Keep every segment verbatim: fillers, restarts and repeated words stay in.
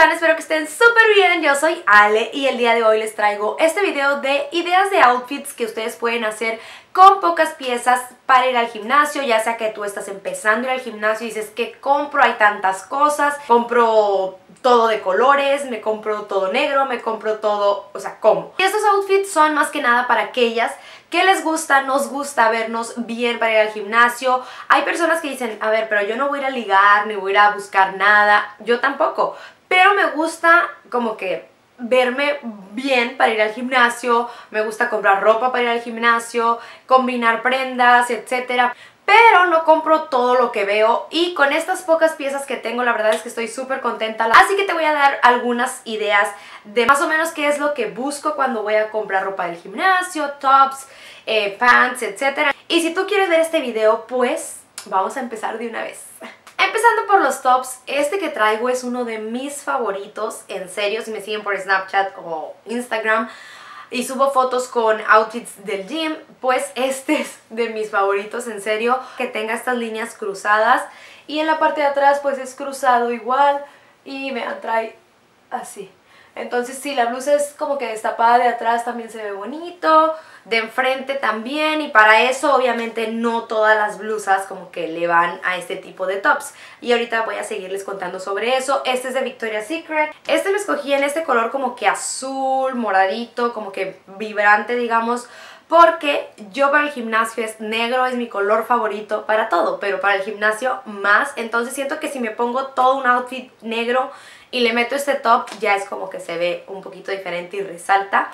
están? Espero que estén súper bien. Yo soy Ale y el día de hoy les traigo este video de ideas de outfits que ustedes pueden hacer con pocas piezas para ir al gimnasio, ya sea que tú estás empezando a ir al gimnasio y dices que compro, hay tantas cosas, compro todo de colores, me compro todo negro, me compro todo, o sea, ¿cómo? Y estos outfits son más que nada para aquellas que les gusta, nos gusta vernos bien para ir al gimnasio. Hay personas que dicen, a ver, pero yo no voy a ir a ligar, ni voy a ir a buscar nada, yo tampoco, pero me gusta como que verme bien para ir al gimnasio, me gusta comprar ropa para ir al gimnasio, combinar prendas, etcétera. Pero no compro todo lo que veo y con estas pocas piezas que tengo la verdad es que estoy súper contenta. Así que te voy a dar algunas ideas de más o menos qué es lo que busco cuando voy a comprar ropa del gimnasio, tops, eh, pants, etcétera. Y si tú quieres ver este video, pues vamos a empezar de una vez. Empezando por los tops, este que traigo es uno de mis favoritos, en serio, si me siguen por Snapchat o Instagram y subo fotos con outfits del gym, pues este es de mis favoritos, en serio, que tenga estas líneas cruzadas y en la parte de atrás pues es cruzado igual y me atrae así. Entonces sí, la blusa es como que destapada de atrás, también se ve bonito, de enfrente también, y para eso obviamente no todas las blusas como que le van a este tipo de tops. Y ahorita voy a seguirles contando sobre eso. Este es de Victoria's Secret. Este lo escogí en este color como que azul, moradito, como que vibrante, digamos, porque yo para el gimnasio es negro, es mi color favorito para todo, pero para el gimnasio más. Entonces siento que si me pongo todo un outfit negro y le meto este top, ya es como que se ve un poquito diferente y resalta.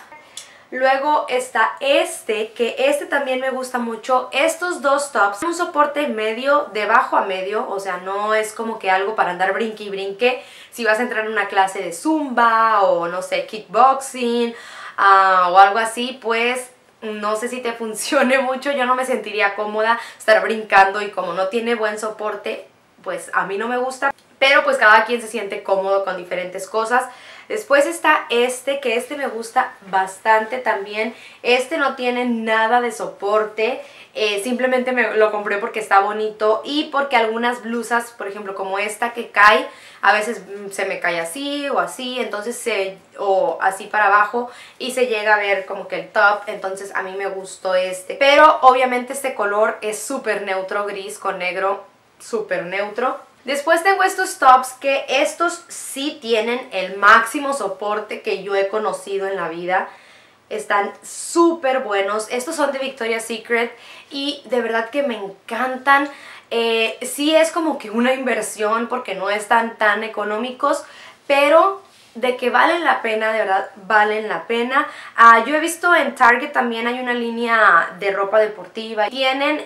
Luego está este, que este también me gusta mucho. Estos dos tops, un soporte medio, de bajo a medio, o sea, no es como que algo para andar brinque y brinque. Si vas a entrar en una clase de zumba o no sé, kickboxing uh, o algo así, pues no sé si te funcione mucho. Yo no me sentiría cómoda estar brincando y como no tiene buen soporte, pues a mí no me gusta. Pero pues cada quien se siente cómodo con diferentes cosas. Después está este, que este me gusta bastante también. Este no tiene nada de soporte, eh, simplemente me lo compré porque está bonito y porque algunas blusas, por ejemplo como esta que cae, a veces se me cae así o así, entonces se, o así para abajo y se llega a ver como que el top, entonces a mí me gustó este. Pero obviamente este color es súper neutro, gris con negro, súper neutro. Después tengo estos tops que estos sí tienen el máximo soporte que yo he conocido en la vida. Están súper buenos. Estos son de Victoria's Secret y de verdad que me encantan. Eh, sí es como que una inversión porque no están tan económicos, pero de que valen la pena, de verdad valen la pena. Uh, yo he visto en Target también hay una línea de ropa deportiva. Tienen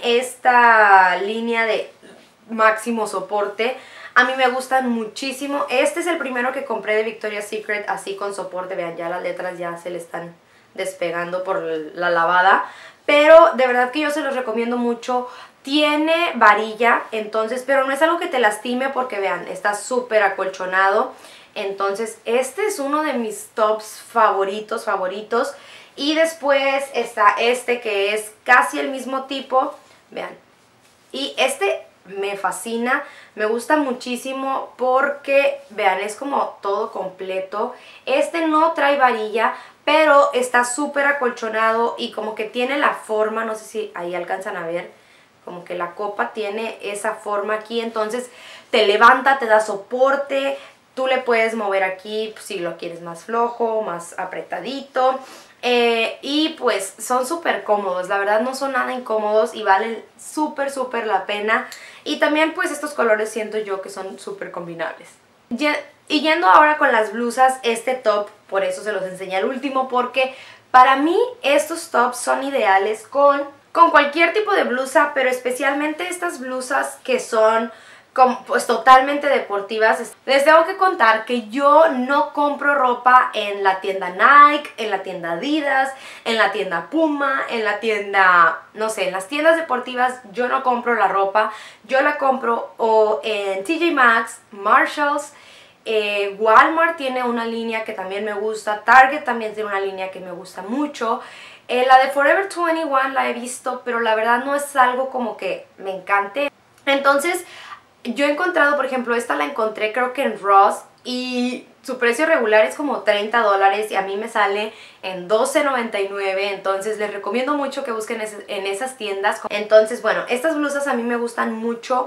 esta línea de máximo soporte. A mí me gustan muchísimo. Este es el primero que compré de Victoria's Secret así con soporte. Vean, ya las letras ya se le están despegando por la lavada. Pero de verdad que yo se los recomiendo mucho. Tiene varilla, entonces, pero no es algo que te lastime porque vean, está súper acolchonado. Entonces este es uno de mis tops favoritos, favoritos. Y después está este que es casi el mismo tipo. Vean. Y este me fascina, me gusta muchísimo porque, vean, es como todo completo. Este no trae varilla, pero está súper acolchonado y como que tiene la forma, no sé si ahí alcanzan a ver, como que la copa tiene esa forma aquí, entonces te levanta, te da soporte, tú le puedes mover aquí si lo quieres más flojo, más apretadito. Eh, y pues son súper cómodos, la verdad no son nada incómodos y valen súper súper la pena. Y también pues estos colores siento yo que son súper combinables. Y yendo ahora con las blusas, este top, por eso se los enseñé al último, porque para mí estos tops son ideales con, con cualquier tipo de blusa, pero especialmente estas blusas que son Como, pues totalmente deportivas. Les tengo que contar que yo no compro ropa en la tienda Nike, en la tienda Adidas, en la tienda Puma, en la tienda, no sé, en las tiendas deportivas yo no compro la ropa. Yo la compro o en T J Maxx, Marshalls, eh, Walmart tiene una línea que también me gusta, Target también tiene una línea que me gusta mucho. Eh, la de Forever veintiuno la he visto, pero la verdad no es algo como que me encante. Entonces yo he encontrado, por ejemplo, esta la encontré creo que en Ross y su precio regular es como treinta dólares y a mí me sale en doce noventa y nueve, entonces les recomiendo mucho que busquen en esas tiendas. Entonces, bueno, estas blusas a mí me gustan mucho.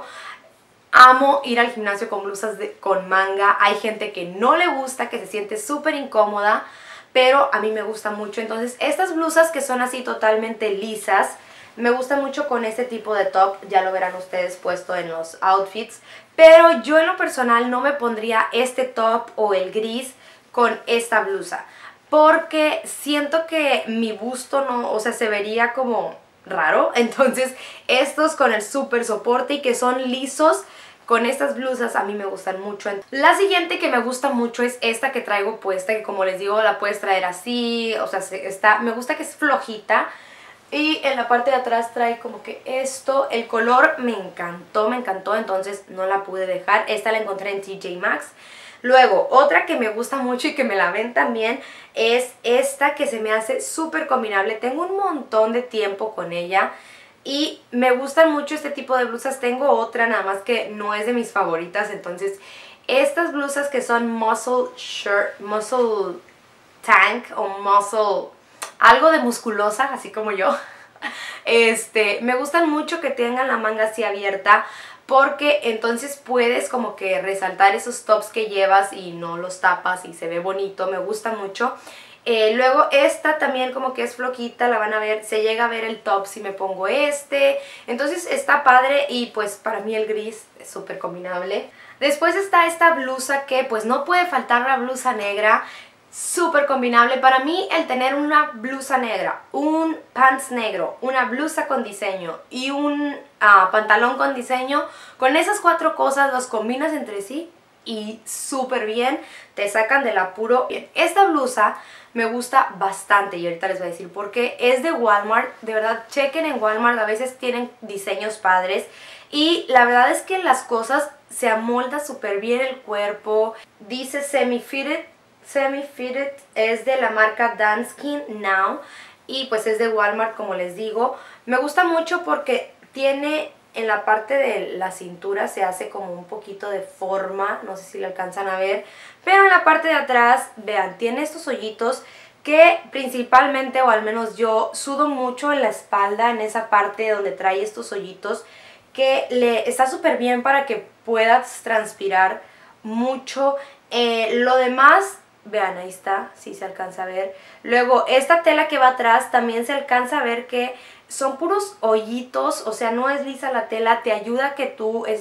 Amo ir al gimnasio con blusas de, con manga. Hay gente que no le gusta, que se siente súper incómoda, pero a mí me gusta mucho. Entonces estas blusas que son así totalmente lisas, me gustan mucho con este tipo de top. Ya lo verán ustedes puesto en los outfits. Pero yo en lo personal no me pondría este top o el gris con esta blusa, porque siento que mi busto no, o sea, se vería como raro. Entonces estos con el súper soporte y que son lisos, con estas blusas a mí me gustan mucho. La siguiente que me gusta mucho es esta que traigo puesta, que como les digo la puedes traer así, o sea, está, me gusta que es flojita. Y en la parte de atrás trae como que esto, el color me encantó, me encantó, entonces no la pude dejar. Esta la encontré en T J Maxx. Luego, otra que me gusta mucho y que me la ven también es esta que se me hace súper combinable. Tengo un montón de tiempo con ella y me gustan mucho este tipo de blusas. Tengo otra nada más que no es de mis favoritas, entonces estas blusas que son muscle shirt, muscle tank o muscle, algo de musculosa, así como yo, este, me gustan mucho que tengan la manga así abierta, porque entonces puedes como que resaltar esos tops que llevas y no los tapas y se ve bonito, me gusta mucho. Eh, luego esta también como que es flojita, la van a ver, se llega a ver el top si me pongo este, entonces está padre y pues para mí el gris es súper combinable. Después está esta blusa que pues no puede faltar la blusa negra, súper combinable. Para mí el tener una blusa negra, un pants negro, una blusa con diseño y un uh, pantalón con diseño, con esas cuatro cosas los combinas entre sí y súper bien, te sacan del apuro. Bien, esta blusa me gusta bastante y ahorita les voy a decir por qué. Es de Walmart, de verdad chequen en Walmart, a veces tienen diseños padres y la verdad es que las cosas se amolda súper bien el cuerpo. Dice semi-fitted, semi-fitted, es de la marca Danskin Now y pues es de Walmart, como les digo. Me gusta mucho porque tiene en la parte de la cintura, se hace como un poquito de forma, no sé si le alcanzan a ver, pero en la parte de atrás, vean, tiene estos hoyitos que principalmente, o al menos yo, sudo mucho en la espalda, en esa parte donde trae estos hoyitos, que le está súper bien para que puedas transpirar mucho. Eh, lo demás, vean, ahí está, si se alcanza a ver. Luego, esta tela que va atrás también se alcanza a ver que son puros hoyitos, o sea, no es lisa la tela, te ayuda a que tú es...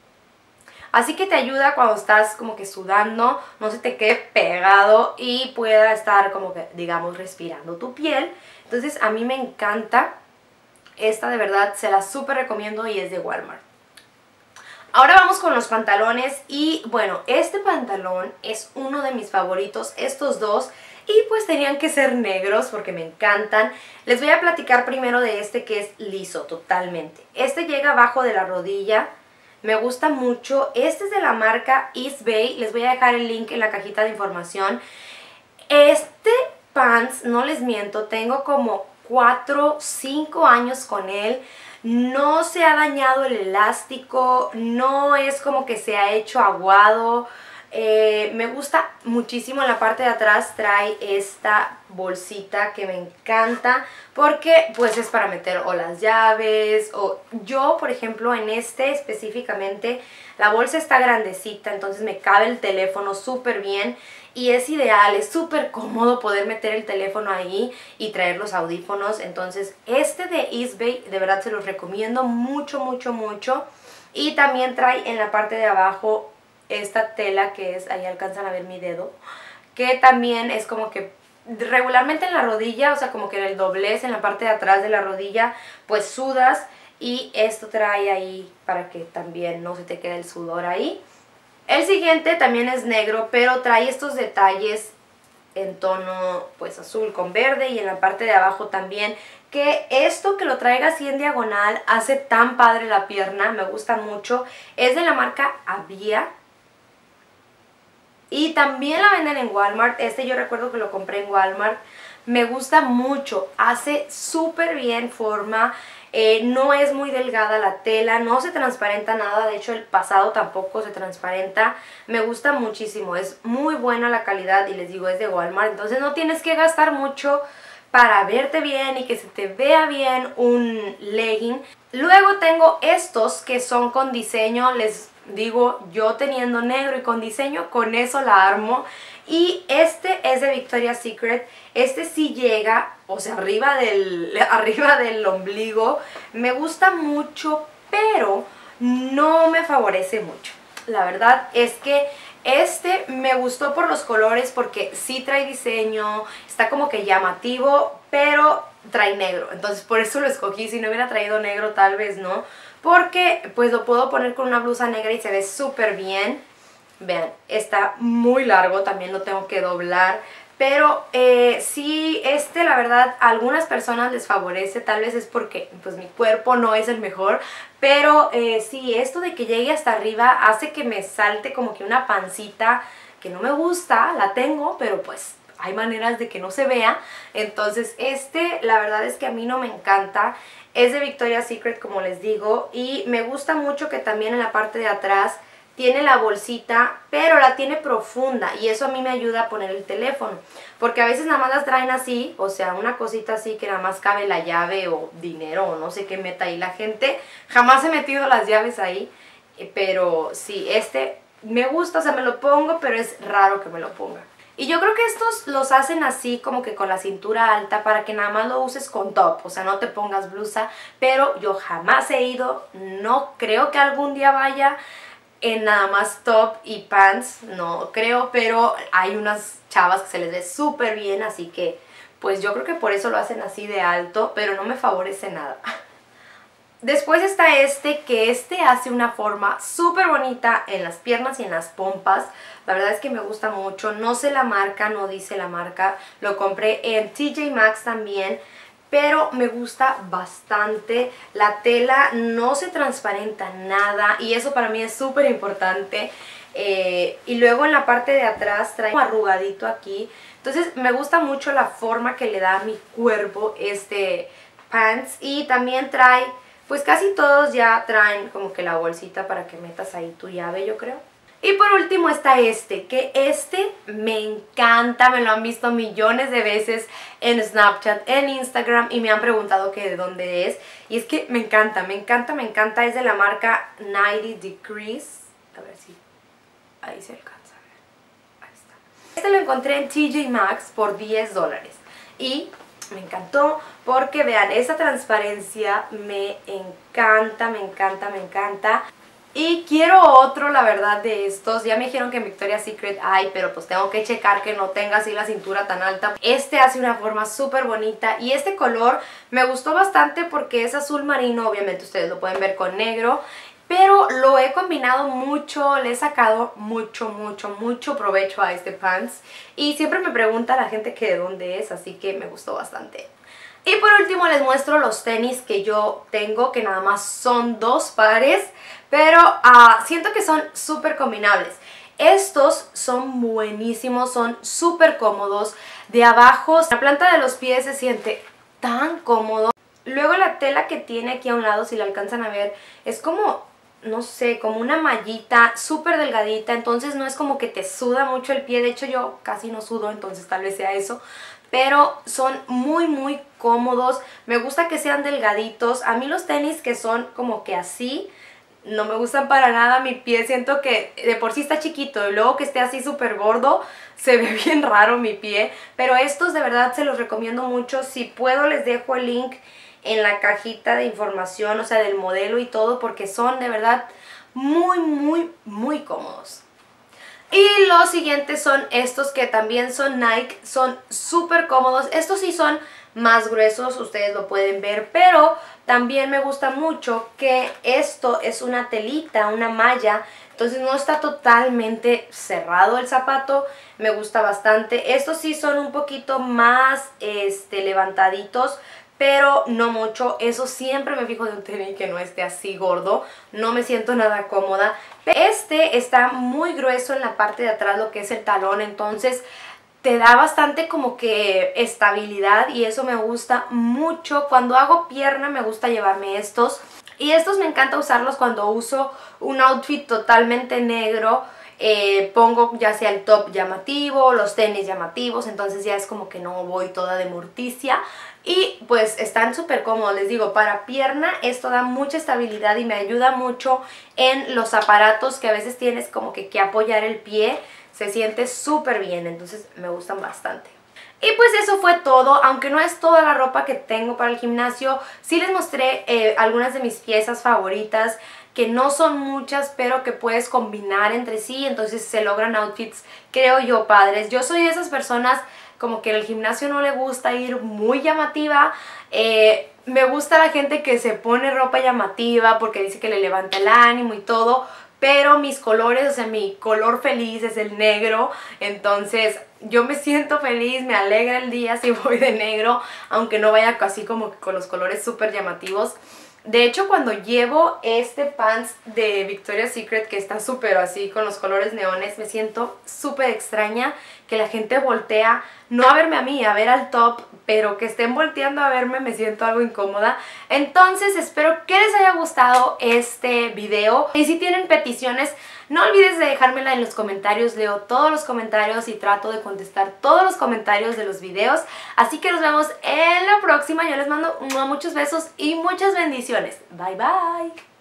Así que te ayuda cuando estás como que sudando, no se te quede pegado y pueda estar como que, digamos, respirando tu piel. Entonces a mí me encanta, esta de verdad se la súper recomiendo y es de Walmart. Ahora vamos con los pantalones y bueno, este pantalón es uno de mis favoritos, estos dos. Y pues tenían que ser negros porque me encantan. Les voy a platicar primero de este que es liso totalmente. Este llega abajo de la rodilla, me gusta mucho. Este es de la marca Eastbay, les voy a dejar el link en la cajita de información. Este pants, no les miento, tengo como cuatro, cinco años con él. No se ha dañado el elástico, no es como que se ha hecho aguado. Eh, me gusta muchísimo. En la parte de atrás trae esta bolsita que me encanta porque pues es para meter o las llaves o yo, por ejemplo, en este específicamente la bolsa está grandecita, entonces me cabe el teléfono súper bien y es ideal, es súper cómodo poder meter el teléfono ahí y traer los audífonos. Entonces este de Eastbay de verdad se los recomiendo mucho, mucho, mucho. Y también trae en la parte de abajo esta tela que es, ahí alcanzan a ver mi dedo, que también es como que regularmente en la rodilla, o sea como que en el doblez, en la parte de atrás de la rodilla, pues sudas y esto trae ahí para que también no se te quede el sudor ahí. El siguiente también es negro, pero trae estos detalles en tono pues azul con verde y en la parte de abajo también, que esto que lo traiga así en diagonal hace tan padre la pierna, me gusta mucho. Es de la marca Avia y también la venden en Walmart. Este yo recuerdo que lo compré en Walmart, me gusta mucho, hace súper bien forma. Eh, no es muy delgada la tela, no se transparenta nada, de hecho el pasado tampoco se transparenta. Me gusta muchísimo, es muy buena la calidad y les digo es de Walmart, entonces no tienes que gastar mucho para verte bien y que se te vea bien un legging. Luego tengo estos que son con diseño, les digo yo teniendo negro y con diseño, con eso la armo. Y este es de Victoria's Secret, este sí llega, o sea, arriba del, arriba del ombligo. Me gusta mucho, pero no me favorece mucho. La verdad es que este me gustó por los colores porque sí trae diseño, está como que llamativo, pero trae negro. Entonces por eso lo escogí, si no hubiera traído negro tal vez no. Porque pues lo puedo poner con una blusa negra y se ve súper bien. Vean, está muy largo, también lo tengo que doblar. Pero eh, sí, este la verdad a algunas personas les favorece, tal vez es porque pues mi cuerpo no es el mejor. Pero eh, sí, esto de que llegue hasta arriba hace que me salte como que una pancita que no me gusta, la tengo, pero pues hay maneras de que no se vea. Entonces este la verdad es que a mí no me encanta. Es de Victoria's Secret como les digo y me gusta mucho que también en la parte de atrás tiene la bolsita, pero la tiene profunda y eso a mí me ayuda a poner el teléfono. Porque a veces nada más las traen así, o sea, una cosita así que nada más cabe la llave o dinero o no sé qué meta ahí la gente. Jamás he metido las llaves ahí, pero sí, este me gusta, o sea, me lo pongo, pero es raro que me lo ponga. Y yo creo que estos los hacen así como que con la cintura alta para que nada más lo uses con top, o sea, no te pongas blusa. Pero yo jamás he ido, no creo que algún día vaya en nada más top y pants, no creo, pero hay unas chavas que se les ve súper bien, así que pues yo creo que por eso lo hacen así de alto, pero no me favorece nada. Después está este, que este hace una forma súper bonita en las piernas y en las pompas. La verdad es que me gusta mucho, no sé la marca, no dice la marca, lo compré en T J Maxx también. Pero me gusta bastante, la tela no se transparenta nada y eso para mí es súper importante. Eh, y luego en la parte de atrás trae un arrugadito aquí. Entonces me gusta mucho la forma que le da a mi cuerpo este pants. Y también trae, pues casi todos ya traen como que la bolsita para que metas ahí tu llave, yo creo. Y por último está este, que este me encanta, me lo han visto millones de veces en Snapchat, en Instagram y me han preguntado que de dónde es. Y es que me encanta, me encanta, me encanta, es de la marca noventa Degrees. A ver si ahí se alcanza a ver, ahí está. Este lo encontré en T J Maxx por diez dólares y me encantó porque vean, esa transparencia me encanta, me encanta, me encanta. Y quiero otro, la verdad, de estos. Ya me dijeron que en Victoria's Secret hay, pero pues tengo que checar que no tenga así la cintura tan alta. Este hace una forma súper bonita y este color me gustó bastante porque es azul marino. Obviamente ustedes lo pueden ver con negro, pero lo he combinado mucho, le he sacado mucho, mucho, mucho provecho a este pants. Y siempre me pregunta la gente que de dónde es, así que me gustó bastante. Y por último les muestro los tenis que yo tengo, que nada más son dos pares, pero uh, siento que son súper combinables. Estos son buenísimos, son súper cómodos. De abajo, la planta de los pies se siente tan cómodo. Luego la tela que tiene aquí a un lado, si la alcanzan a ver, es como, no sé, como una mallita súper delgadita. Entonces no es como que te suda mucho el pie. De hecho yo casi no sudo, entonces tal vez sea eso. Pero son muy muy cómodos, me gusta que sean delgaditos. A mí los tenis que son como que así, no me gustan para nada. Mi pie siento que de por sí está chiquito y luego que esté así súper gordo, se ve bien raro mi pie. Pero estos de verdad se los recomiendo mucho. Si puedo les dejo el link en la cajita de información, o sea del modelo y todo, porque son de verdad muy muy muy cómodos. Y los siguientes son estos que también son Nike, son súper cómodos. Estos sí son más gruesos, ustedes lo pueden ver, pero también me gusta mucho que esto es una telita, una malla. Entonces no está totalmente cerrado el zapato, me gusta bastante. Estos sí son un poquito más este, levantaditos, pero no mucho. Eso siempre me fijo de un tenis que no esté así gordo, no me siento nada cómoda. Este está muy grueso en la parte de atrás, lo que es el talón, entonces te da bastante como que estabilidad y eso me gusta mucho. Cuando hago pierna me gusta llevarme estos. Y estos me encanta usarlos cuando uso un outfit totalmente negro. Eh, pongo ya sea el top llamativo, los tenis llamativos, entonces ya es como que no voy toda de morticia. Y pues están súper cómodos, les digo, para pierna esto da mucha estabilidad y me ayuda mucho en los aparatos que a veces tienes como que, que apoyar el pie. Se siente súper bien, entonces me gustan bastante. Y pues eso fue todo, aunque no es toda la ropa que tengo para el gimnasio, sí les mostré eh, algunas de mis piezas favoritas, que no son muchas, pero que puedes combinar entre sí, entonces se logran outfits, creo yo, padres. Yo soy de esas personas como que en el gimnasio no le gusta ir muy llamativa, eh, me gusta la gente que se pone ropa llamativa porque dice que le levanta el ánimo y todo, pero mis colores, o sea, mi color feliz es el negro, entonces yo me siento feliz, me alegra el día si voy de negro, aunque no vaya así como que con los colores súper llamativos. De hecho, cuando llevo este pants de Victoria's Secret, que está súper así con los colores neones, me siento súper extraña, que la gente voltea, no a verme a mí, a ver al top, pero que estén volteando a verme, me siento algo incómoda. Entonces espero que les haya gustado este video, y si tienen peticiones, no olvides de dejármela en los comentarios. Leo todos los comentarios y trato de contestar todos los comentarios de los videos. Así que nos vemos en la próxima. Yo les mando muchos besos y muchas bendiciones. Bye bye.